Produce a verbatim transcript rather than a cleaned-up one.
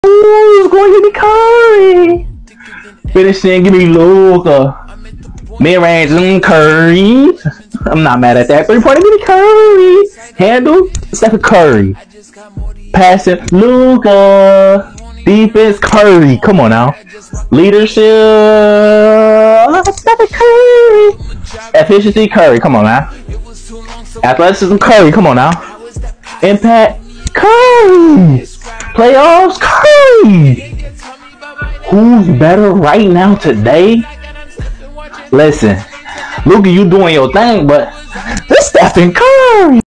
Ooh, it's going to be Curry. Finishing, give me Luka. Mid-range, mm, Curry. I'm not mad at that. Three-pointer, give me Curry. Handle, Stephen Curry. Passing, Luka. Defense, Curry. Come on now. Leadership, Stephen Curry. Efficiency, Curry. Come on now. Athleticism, Curry. Come on now. Impact, Curry. Playoffs, Curry. Who's better right now today? Listen, Luka, you doing your thing, but this Stephen Curry.